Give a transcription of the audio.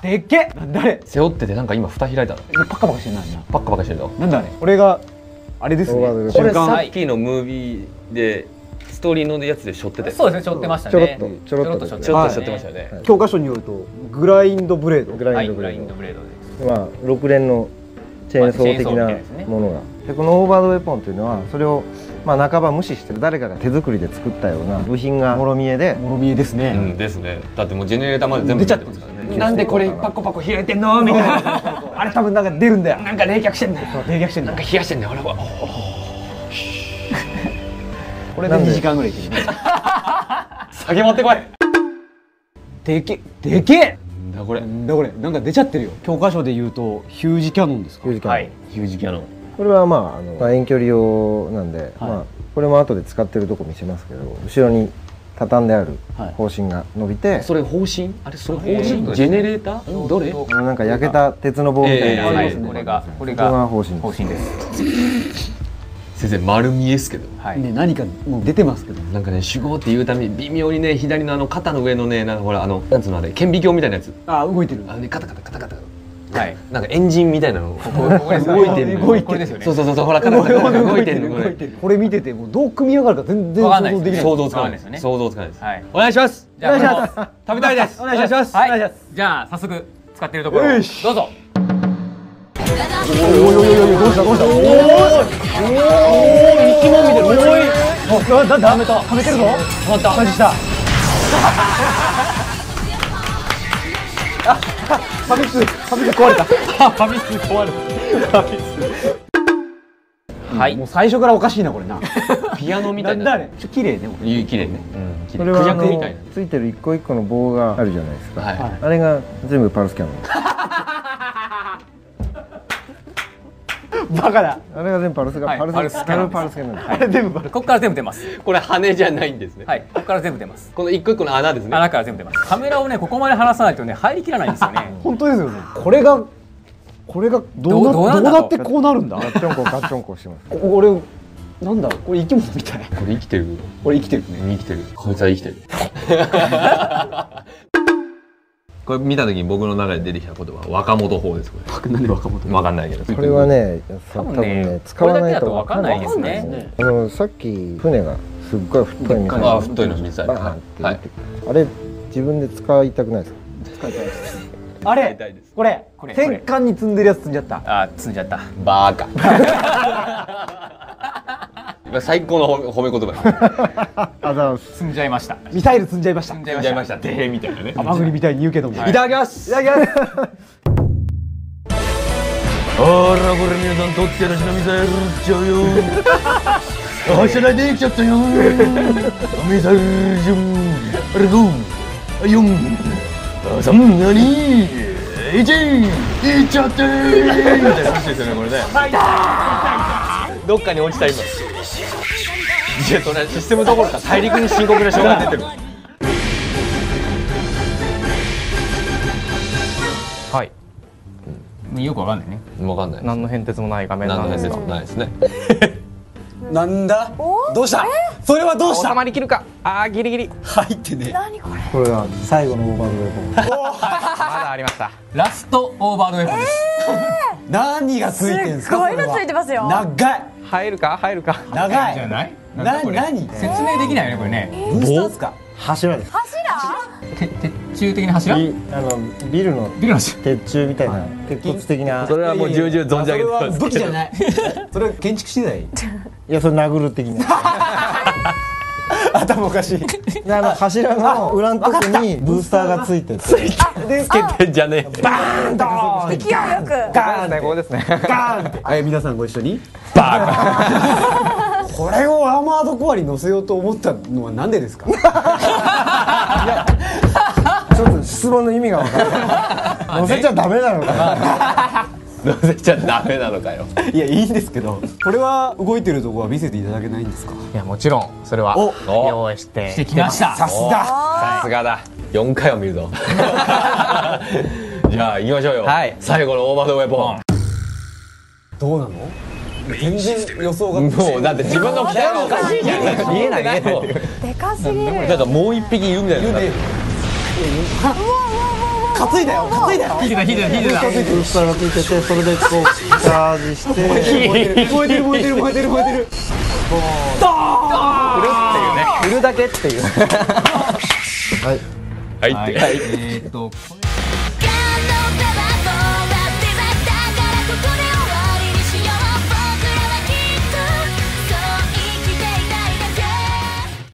でっけ。なんだあれ。 背負っててなんか今蓋開いたの。 パカパカしてないな。 パッカパカしてるの。 なんだあれ。これがあれですね。 これさっきのムービーでストーリーのやつで背負ってて。 そうですね、背負ってましたね。 ちょろっと背負ってましたよね。 教科書によるとグラインドブレード。 グラインドブレードです。 まあ6連のチェーンソー的なものが。でこのオーバードウェポンというのはそれをまあ半ば無視してる誰かが手作りで作ったような部品がもろ見えで。 もろ見えですね。 うんですね。だってもうジェネレーターまで全部出ちゃってますからね。 なんでこれパコパコ開いてんのみたいな。あれ多分なんか出るんだよ。なんか冷却してんだよ。冷却してんだ。 なんか冷やしてんだよ。俺は。 これで2時間ぐらいいけるね。 酒持ってこい。 でけでけ。 なんだこれ。 なんだこれ。なんか出ちゃってるよ。教科書で言うとヒュージキャノンですか。 ヒュージキャノン。 はい。ヒュージキャノン。 これはまあ遠距離用なんで、まあこれも後で使ってるとこ見せますけど、後ろに畳んである方針が伸びて、 それ方針？あれそれ方針？ジェネレーター？どれ？ なんか焼けた鉄の棒みたいな。 これが方針です。 先生丸見えですけど。 ね何かもう出てますけど。 なんかね守護っていうために微妙にね左の肩の上のねなんかほらなんつうのあれ顕微鏡みたいなやつ。 あ動いてる。 ねカタカタカタカタ。 はい。 なんかエンジンみたいなの動いてる動いてる。 これですよね。 そうほらカタカタ動いてるこれ。 これ見ててもうどう組み上がるか全然想像できない。 想像つかないですね。想像つかないです。 はい。 お願いします。 お願いします。 食べたいです。 お願いします。 はい。じゃあ早速使っているところどうぞ。 おいどうしたどうした。おお生き物みたいな。おいなんだはめてるぞ。止まった。感じした。ファミス壊れた。ファミス壊れた。はい。もう最初からおかしいなこれな。 ピアノみたいな。 なんだあれ。綺麗ね。 綺麗ね。 それはついてる一個一個の棒があるじゃないですか。あれが全部パルスキャノン。 バカだ。 あれが全部パルスキャノン。 あれ全部ここから全部出ます。 これ羽じゃないんですね。 はい。ここから全部出ます。 この一個一個の穴ですね。 穴から全部出ます。カメラをねここまで離さないとね入りきらないんですよね。 本当ですよね。これがどうなってこうなるんだ。 ガッチョンコしてます。 俺なんだこれ生き物みたい。 これ生きてる。 これ生きてるね。 生きてる。こいつは生きてる。これ見た時に僕の中で出てきた言葉は若元法です。これ。 なんで若元？ わかんないけど。 これはね多分ね使わないとわかんないですね。 さっき船がすっごい太いミサイル。 太いのミサイル。 あれ自分で使いたくないですか？ 使いたいです。あれこれ戦艦に積んでるやつ積んじゃった。 あ積んじゃった。 バカ。最高の褒め言葉。 あざ積んじゃいました。 ミサイル積んじゃいました。 積んじゃいました。 てへみたいなね。 甘栗みたいに言うけども。 いただきます。 いただきます。 あらこれ皆さんとってらしなミサイル撃っちゃうよ。発射台できちゃったよ。ミサイルジュンあれゴー4 3 2 1いっちゃってーみたいな話ですよねこれね。どっかに落ちた今。いやそれシステムどころか大陸に深刻な障害が出てる。 はい。よくわかんないね。 わかんない。 何の変哲もない画面なんですが。 ないですね。 なんだ。どうした。それはどうした。 収まりきるか。ギリギリ。 入ってね。 何これ。 これが最後のオーバードウェポン。 まだありました。 ラストオーバードウェポンです。 何がついてんすか。 すごいのついてますよ。 長い。 入るか。 長い。 じゃない。 何。 説明できないよねこれね。 ブースターですか。 柱です。 鉄柱的な柱？ ビルの鉄柱みたいな鉄骨的な。 それはもう重々存じ上げてます。 武器じゃない。それは建築資材。 いやそれ殴る的な。 頭おかしい。 柱の裏のとこにブースターがついてて。 つけてんじゃねえ。 バーンと勢いよく。 ガーン最高ですね。 ガーンって。皆さんご一緒に。バーン。これをアーマードコアに乗せようと思ったのはなんでですか。 ちょっと質問の意味が分からない。乗せちゃダメなのかな。 乗せちゃダメなのかよ。 いやいいんですけど、これは動いてるとこは見せていただけないんですか。 いやもちろんそれは用意してきました。 さすが。 さすがだ。4回は見るぞ。じゃあ行きましょうよ。最後のオーバードウェポン。 どうなの。全然予想が。 もうだって自分の期待がおかしいじゃん。 見えない。 でかすぎる。 だからもう一匹いるみたいな。 担いだよ担いだよ引いてた引いてた引いてたブースターがついててそれでこうチャージして燃えてる燃えてる燃えてる燃えてる振るだけっていうはいはいって。 これ